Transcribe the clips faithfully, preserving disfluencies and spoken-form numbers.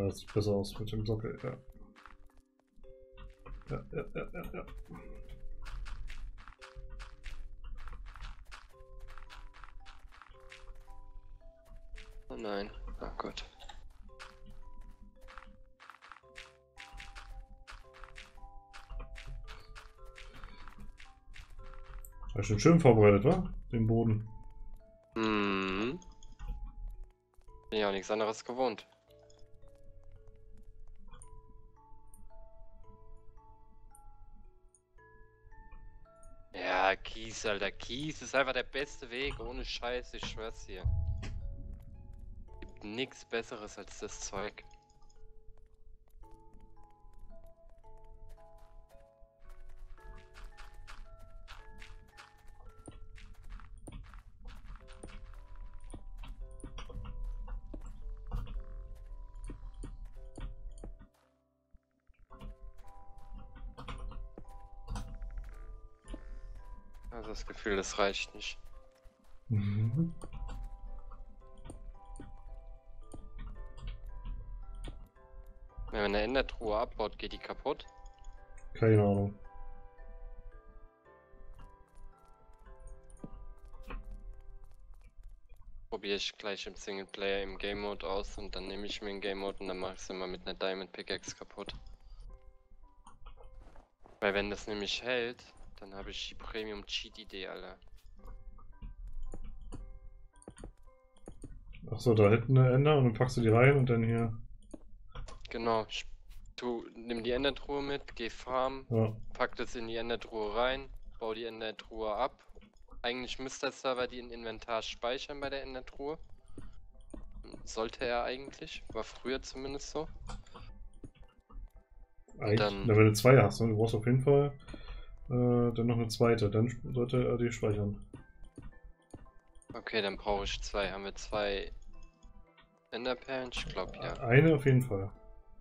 das sieht besser aus mit dem Sockel, ja. Ja, ja, ja, ja, ja. Oh nein, oh Gott. Hast du schon schön vorbereitet, wa? Den Boden. Hm. Bin ja auch nichts anderes gewohnt. Ja, Kies, Alter. Kies ist einfach der beste Weg, ohne Scheiß, ich schwör's dir. Gibt nichts Besseres als das Zeug. Also das Gefühl, das reicht nicht. Mhm. Wenn man eine Endertruhe abbaut, geht die kaputt. Keine Ahnung. Probiere ich gleich im Singleplayer im Game Mode aus und dann nehme ich mir den Game Mode und dann mache ich es immer mit einer Diamond Pickaxe kaputt. Weil wenn das nämlich hält, dann habe ich die Premium Cheat Idee, Alter. Achso, da hinten eine Ender und dann packst du die rein und dann hier. Genau, ich, du nimm die Endertruhe mit, geh farmen, Ja. pack das in die Endertruhe rein, bau die Endertruhe ab. Eigentlich müsste der Server die in Inventar speichern bei der Endertruhe. Sollte er eigentlich, war früher zumindest so. Eigentlich, Dann- na, wenn du zwei hast, ne? Du brauchst auf jeden Fall äh, dann noch eine zweite, dann sollte er die speichern. Okay, dann brauche ich zwei. Haben wir zwei Enderperlen? Ich glaube ja. Eine auf jeden Fall.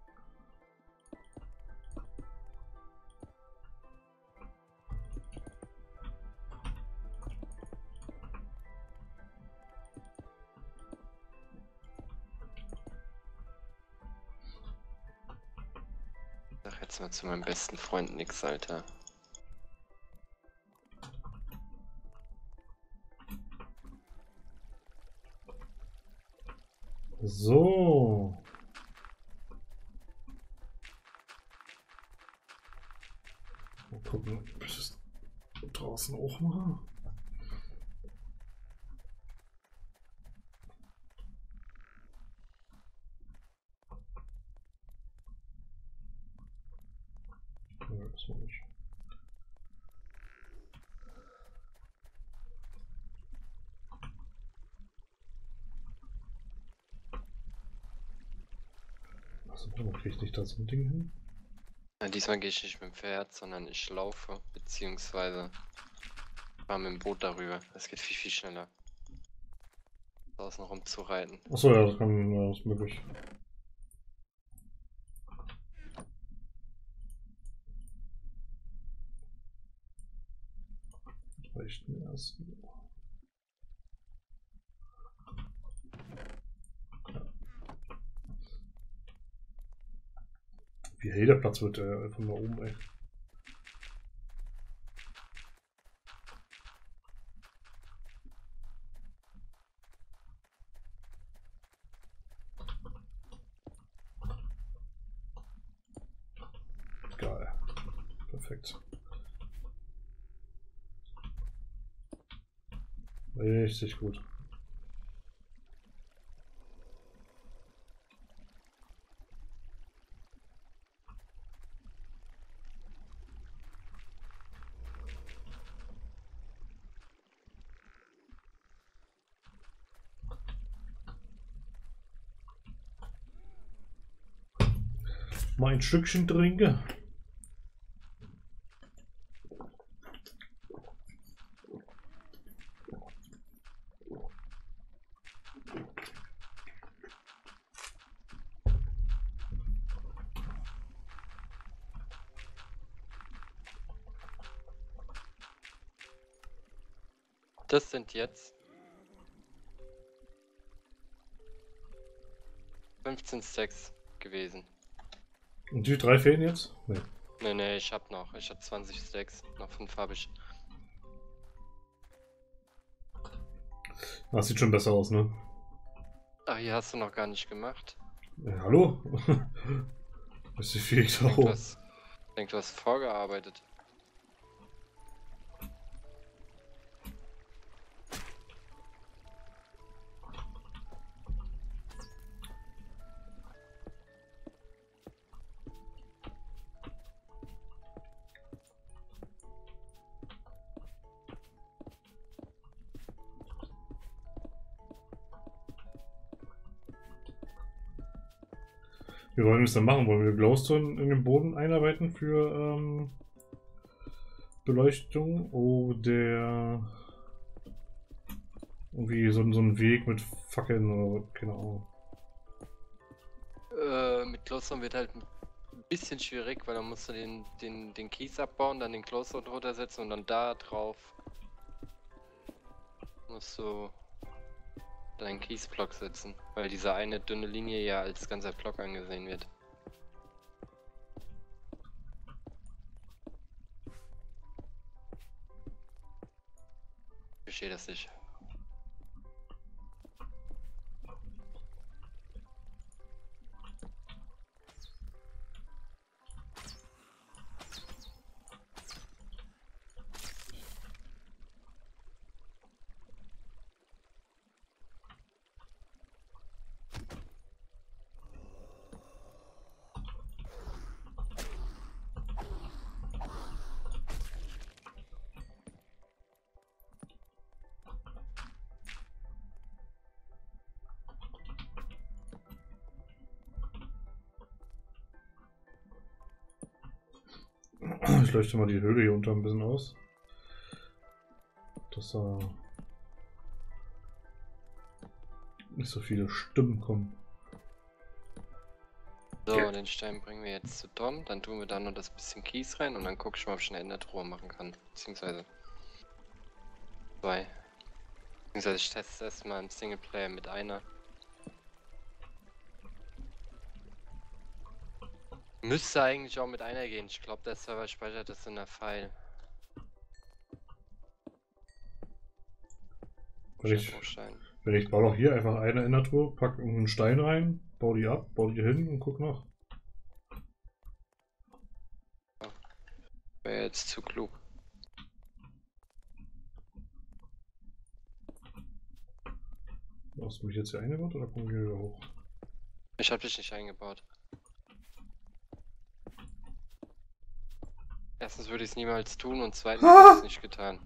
Ich sag jetzt mal zu meinem besten Freund nix, Alter. So. Mal gucken, ob ich das draußen auch mache. Ja, das war nicht. Also, warum kriege ich nicht da so ein Ding hin? Ja, diesmal gehe ich nicht mit dem Pferd, sondern ich laufe, beziehungsweise fahre mit dem Boot darüber. Das geht viel, viel schneller. Draußen rumzureiten. Achso, ja, das kann, ja, das ist möglich. Das reicht mir erst. Wie hell der Platz wird, äh, von da oben, ey. Geil. Perfekt. Richtig gut. Mal ein Stückchen trinken. Das sind jetzt fünfzehn Stacks gewesen. Und die drei fehlen jetzt? Nee. Ne, ne, ich hab noch. Ich hab zwanzig Stacks. Noch fünf habe ich. Das sieht schon besser aus, ne? Ach, hier hast du noch gar nicht gemacht. Ja, hallo? Das ist viel Ich denke, du hast, ich denk, du hast vorgearbeitet. Wie wollen wir es dann machen? Wollen wir Glowstone in den Boden einarbeiten für ähm, Beleuchtung oder irgendwie so, so einen Weg mit Fackeln oder keine Ahnung. Äh, mit Glowstone wird halt ein bisschen schwierig, weil dann musst du den, den, den Kies abbauen, dann den Glowstone drunter setzen und dann da drauf musst du deinen Kiesblock setzen, weil diese eine dünne Linie ja als ganzer Block angesehen wird. Ich verstehe das nicht. Ich leuchte mal die Höhle hier unter ein bisschen aus. Dass da nicht so viele Stimmen kommen. So, Ja. den Stein bringen wir jetzt zu Tom, dann tun wir da noch das bisschen Kies rein und dann guck ich mal, ob ich eine Endertruhe machen kann. Beziehungsweise zwei. Beziehungsweise ich teste erstmal im Singleplayer mit einer. Müsste eigentlich auch mit einer gehen. Ich glaube, der Server speichert das in der File. Wenn ich, wenn ich baue doch hier einfach eine Endertruhe, pack einen Stein rein, baue die ab, baue die hin und guck nach. Wäre jetzt zu klug. Hast du mich jetzt hier eingebaut oder kommen wir wieder hoch? Ich habe dich nicht eingebaut. Erstens würde ich es niemals tun und zweitens ah! habe ich es nicht getan.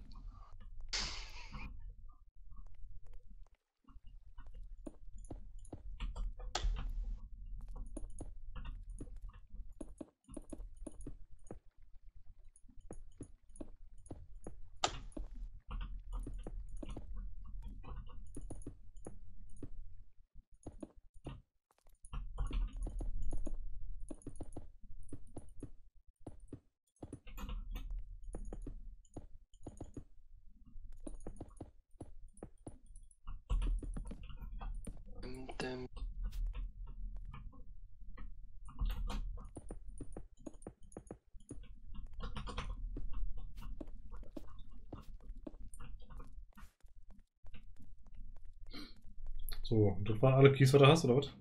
So, das waren alle Keys, was du hast, oder was?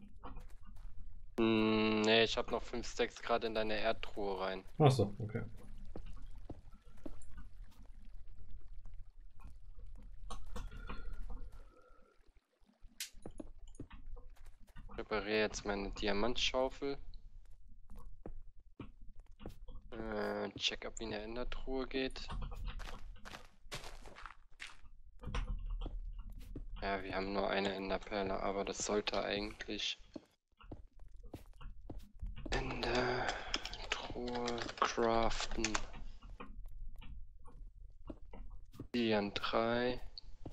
Mm, ne, ich habe noch fünf Stacks gerade in deine Erdtruhe rein. Achso, okay. Ich repariere jetzt meine Diamantschaufel. Äh, check ab, wie eine Endertruhe geht. Ja, wir haben nur eine Enderperle, aber das sollte eigentlich Endertruhe craften. Dian drei.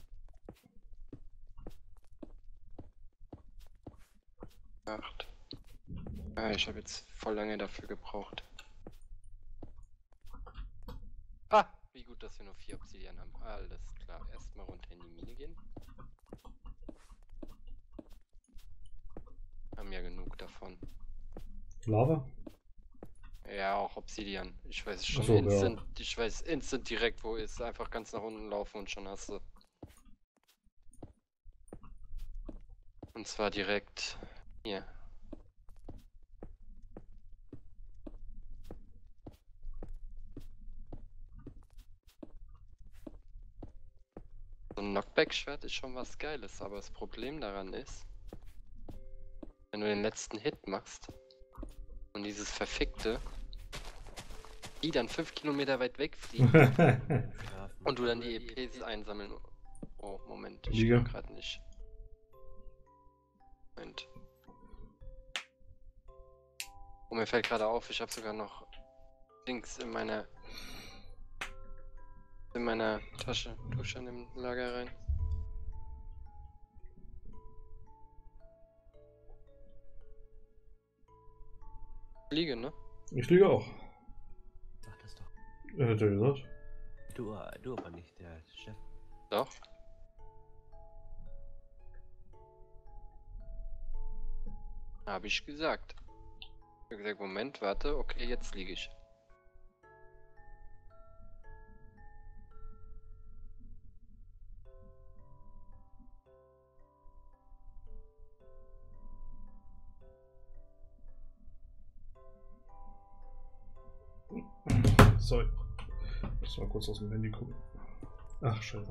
acht. Ja, ich habe jetzt voll lange dafür gebraucht. Ah, wie gut, dass wir nur vier Obsidian haben. Alles klar, erstmal runter in die Mine gehen. Haben ja genug davon. Lava? Ja, auch Obsidian. Ich weiß schon So, instant, ja. ich weiß instant direkt, wo ist. Einfach ganz nach unten laufen und schon hast du. Und zwar direkt hier. So ein Knockback-Schwert ist schon was Geiles, aber das Problem daran ist, wenn du den letzten Hit machst und dieses verfickte, die dann fünf Kilometer weit wegfliegen und du dann die E Ps einsammeln. Oh, Moment, ich Liege. kann gerade nicht. Moment. Oh, mir fällt gerade auf, ich habe sogar noch Dings in meiner in meiner Tasche. Tu schon im Lager rein. Liege, ne? Ich liege auch. Sag das doch. Er hätte gesagt. Du, du aber nicht, der Chef. Doch. Habe ich gesagt. Ich habe gesagt, Moment, warte, okay, jetzt liege ich. Sorry. Ich muss mal kurz aus dem Handy gucken. Ach, scheiße.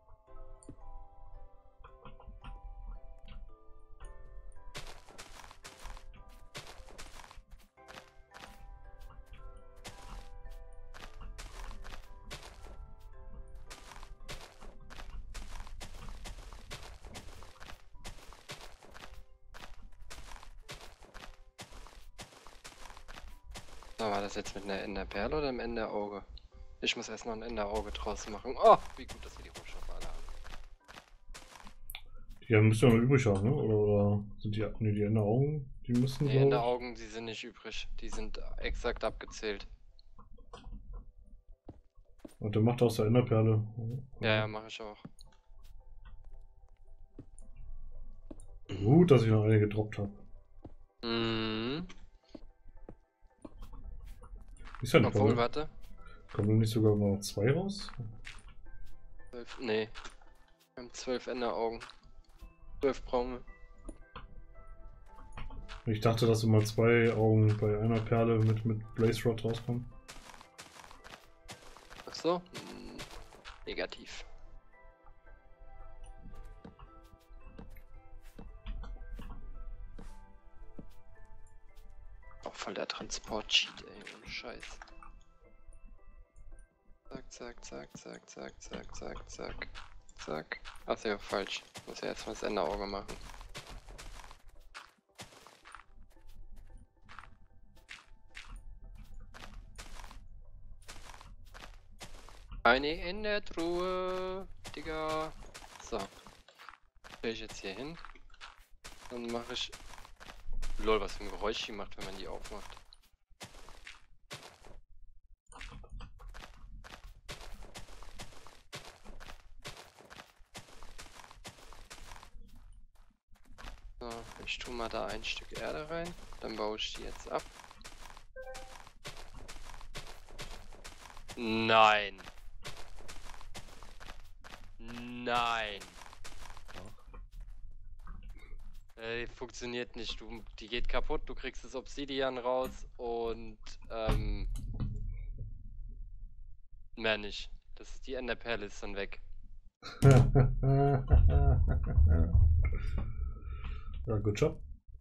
So, war das jetzt mit einer Enderperle oder im Enderauge? Ich muss erst noch ein Enderauge draus machen. Oh, wie gut, dass wir die Rohstoffe alle haben. Die müssen ja noch übrig haben, ne? Oder, oder sind die, ne, die Enderaugen? Die müssen, Die glaube ich. Enderaugen, die sind nicht übrig. Die sind exakt abgezählt. Und der macht aus der Enderperle. Ja, ja, mache ich auch. Gut, dass ich noch eine gedroppt habe. Mhm. Ist ja nicht Obwohl, kommen, warte. kommen nicht sogar noch zwei raus? zwölf, nee. Wir haben zwölf Enderaugen. zwölf brauchen wir. Ich dachte, dass immer zwei Augen bei einer Perle mit, mit Blaze Rod rauskommen. Ach so. Hm, negativ. Auch voll der Transport-Cheat, ey, ohne Scheiß. Zack, zack, zack, zack, zack, zack, zack, zack, zack. Ach ja, falsch. Muss ja erstmal das Enderauge machen. Eine in der Truhe, Digga. So. Stell ich jetzt hier hin. Dann mache ich. Lol, was für ein Geräusch die macht, wenn man die aufmacht. So, ich tue mal da ein Stück Erde rein. Dann baue ich die jetzt ab. Nein. Nein. Äh, funktioniert nicht. Du, die geht kaputt, du kriegst das Obsidian raus und ähm, mehr nicht. Das ist die Enderperle ist dann weg. Ja, good job.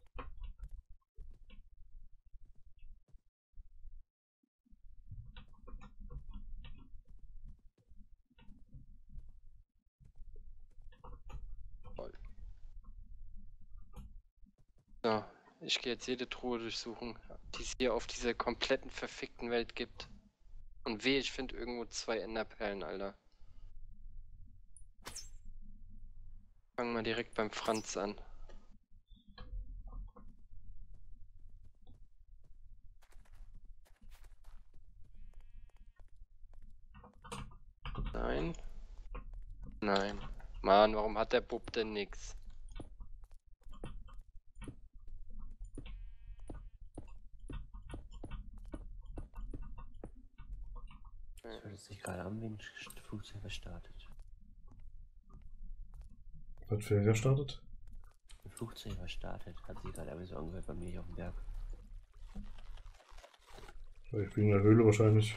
So, ich gehe jetzt jede Truhe durchsuchen, die es hier auf dieser kompletten verfickten Welt gibt. Und weh, ich finde irgendwo zwei Enderperlen, Alter. Fangen wir direkt beim Franz an. Nein. Nein. Mann, warum hat der Bub denn nix? Es hört sich gerade an wie ein Flugzeug, was startet. Was für wer startet? Ein Flugzeug, was startet, hat sich gerade aber so angehört bei mir hier auf dem Berg. Ich bin in der Höhle wahrscheinlich.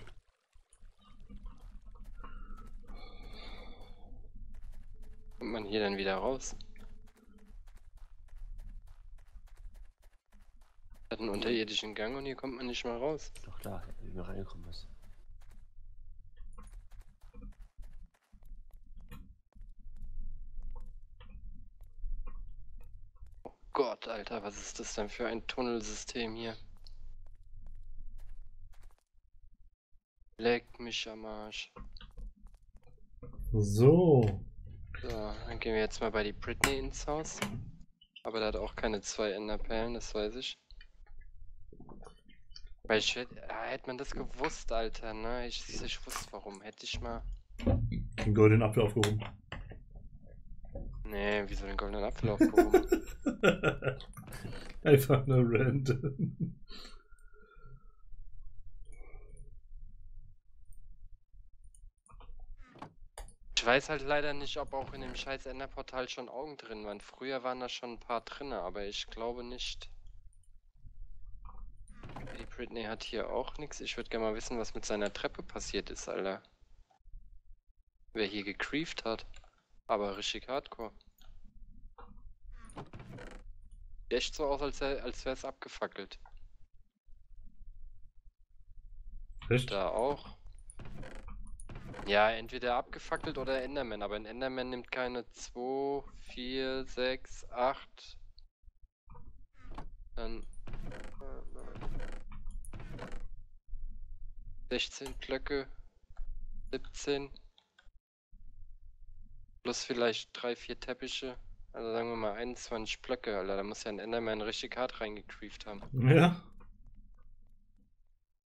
Kommt man hier dann wieder raus? Hat einen unterirdischen Gang und hier kommt man nicht mal raus. Doch klar, wie man reingekommen ist. Oh Gott, Alter, was ist das denn für ein Tunnelsystem hier? Leck mich am Arsch. So. So, dann gehen wir jetzt mal bei die Britney ins Haus. Aber der hat auch keine zwei Enderperlen, das weiß ich. Weil ich hätte, ja, hätte man das gewusst, Alter, ne? Ich, ich wusste warum. Hätte ich mal. Den goldenen Apfel aufgehoben. Nee, wieso den goldenen Apfel aufgehoben? Einfach nur random. Ich weiß halt leider nicht, ob auch in dem scheiß Enderportal schon Augen drin waren. Früher waren da schon ein paar drin, aber ich glaube nicht. Die Britney hat hier auch nichts. Ich würde gerne mal wissen, was mit seiner Treppe passiert ist, Alter. Wer hier gecreeft hat. Aber richtig hardcore. Sieht echt so aus, als, als wäre es abgefackelt. Echt? Da auch. Ja, entweder abgefackelt oder Enderman, aber ein Enderman nimmt keine zwei, vier, sechs, acht. Dann sechzehn Blöcke, siebzehn. Plus vielleicht drei, vier Teppiche. Also sagen wir mal einundzwanzig Blöcke, Alter. Da muss ja ein Enderman richtig hart reingecreeft haben. Ja.